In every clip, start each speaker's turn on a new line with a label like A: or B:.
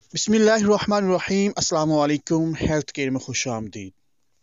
A: बिस्मिल्लाहिर्रहमानिर्रहीम। अस्सलाम वालेकुम। हेल्थ केयर में खुश आमदीद।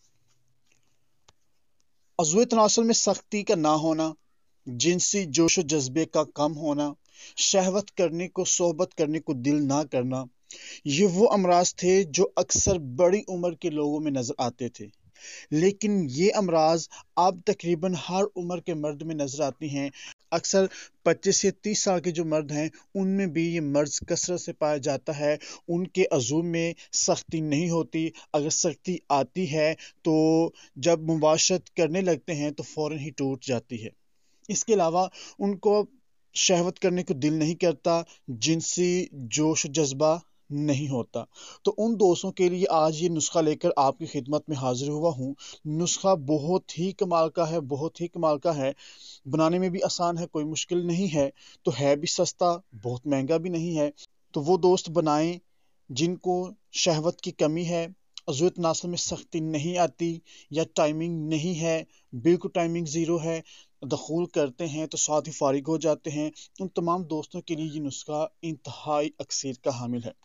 A: अज़्वे तनासुल में सख्ती का ना होना, जिनसी जोश व जज्बे का कम होना, शहवत करने को सोहबत करने को दिल ना करना, ये वो अमराज थे जो अक्सर बड़ी उम्र के लोगों में नजर आते थे। लेकिन ये अमराज अब तकरीबन हर उम्र के मर्द में नजर आती हैं। अक्सर 25 से 30 साल के जो मर्द हैं उनमें भी ये मर्ज कसरत से पाया जाता है। उनके अज़ूम में सख्ती नहीं होती, अगर सख्ती आती है तो जब मुबाशरत करने लगते हैं तो फौरन ही टूट जाती है। इसके अलावा उनको शहवत करने को दिल नहीं करता, जिनसी जोश जज्बा नहीं होता। तो उन दोस्तों के लिए आज ये नुस्खा लेकर आपकी खिदमत में हाजिर हुआ हूँ। नुस्खा बहुत ही कमाल का है, बहुत ही कमाल का है। बनाने में भी आसान है, कोई मुश्किल नहीं है। तो है भी सस्ता, बहुत महंगा भी नहीं है। तो वो दोस्त बनाएं जिनको शहवत की कमी है, अज़्वे तनासुल में सख्ती नहीं आती या टाइमिंग नहीं है, बिल्कुल टाइमिंग ज़ीरो है, दखूल करते हैं तो साथ ही फारिग हो जाते हैं। उन तमाम दोस्तों के लिए ये नुस्खा इंतहाई अक्सीर का हामिल है।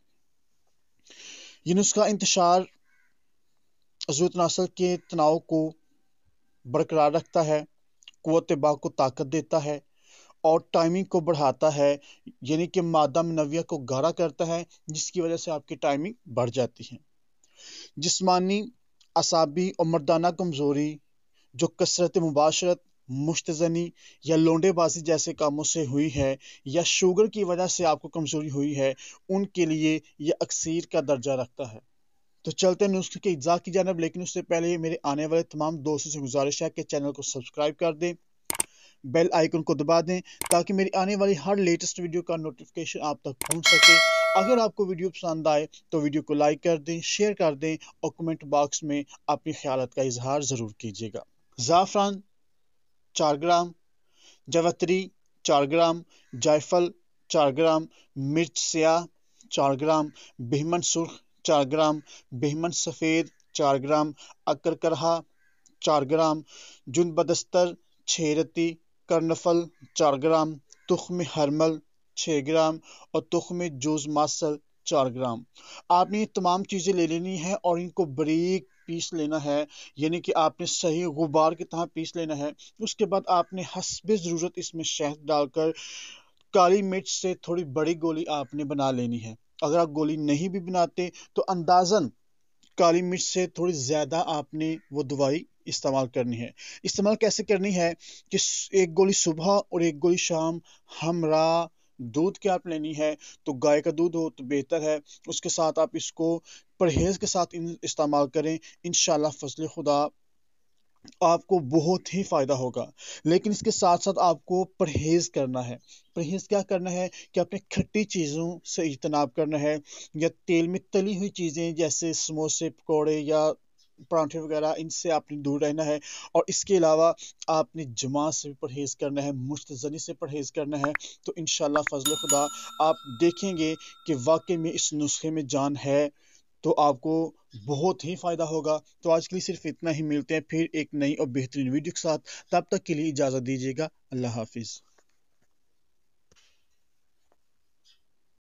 A: ये नुस्खा इंतशार अज़्वे तनासुल के तनाव को बरकरार रखता है, क़ुव्वत बाक़ को ताकत देता है और टाइमिंग को बढ़ाता है, यानी कि मादा मनविया को गाढ़ा करता है, जिसकी वजह से आपकी टाइमिंग बढ़ जाती है। जिस्मानी, असाबी और मर्दाना कमज़ोरी जो कसरत मुबाशरत, मुश्तज़नी या लोंडेबाजी जैसे कामों से हुई है या शुगर की वजह से आपको कमज़ोरी हुई है, उनके लिए यह अक्सीर का दर्जा रखता है। तो चलते हैं नुस्खे के इज्जा की जानब, लेकिन उससे पहले मेरे आने वाले तमाम दोस्तों से गुजारिश है कि चैनल को सब्सक्राइब कर दें, बेल आइकन को दबा दें ताकि मेरी आने वाली हर लेटेस्ट वीडियो का नोटिफिकेशन आप तक पहुंच सके। अगर आपको वीडियो पसंद आए तो वीडियो को लाइक कर दें, शेयर कर दें और कमेंट बॉक्स में अपनी ख्यालात का इजहार ज़रूर कीजिएगा। ज़ाफ़रान 4 ग्राम, जवतरी 4 ग्राम, जायफल 4 ग्राम, मिर्च स्याह 4 ग्राम, बिहमन सुर्ख 4 ग्राम, बिहमन सफ़ेद 4 ग्राम, अकरकरहा 4 ग्राम, जुनबदस्तर 6 रत्ती, करनफल 4 ग्राम, तुख्म हरमल 6 ग्राम और तुख्म जूज़ मासल 4 ग्राम। आपने ये तमाम चीज़ें ले लेनी है और इनको बारीक पीस लेना है, यानी कि आपने सही गुबार की तरह पीस लेना है। उसके बाद आपने हस्बे ज़रूरत इसमें शहद डालकर काली मिर्च से थोड़ी बड़ी गोली आपने बना लेनी है। अगर आप गोली नहीं भी बनाते तो अंदाज़न काली मिर्च से थोड़ी ज़्यादा आपने वो दवाई इस्तेमाल करनी है। इस्तेमाल कैसे करनी है कि एक गोली सुबह और एक गोली शाम हमरा दूध की आप लेनी है, तो गाय का दूध हो तो बेहतर है। उसके साथ आप इसको परहेज़ के साथ इस्तेमाल करें, इंशाल्लाह फज़ल खुदा आपको बहुत ही फ़ायदा होगा। लेकिन इसके साथ साथ आपको परहेज़ करना है। परहेज़ क्या करना है कि अपने खट्टी चीज़ों से इज्तनाब करना है या तेल में तली हुई चीज़ें जैसे समोसे, पकौड़े या पराठे वगैरह, इनसे आपने दूर रहना है। और इसके अलावा आपने जुमा से भी परहेज़ करना है, मुश्तज़नी से परहेज़ करना है। तो इंशाल्लाह फज़ल खुदा आप देखेंगे कि वाक़ई में इस नुस्खे में जान है, तो आपको बहुत ही फ़ायदा होगा। तो आज के लिए सिर्फ इतना ही, मिलते हैं फिर एक नई और बेहतरीन वीडियो के साथ। तब तक के लिए इजाज़त दीजिएगा। अल्लाह हाफ़िज़।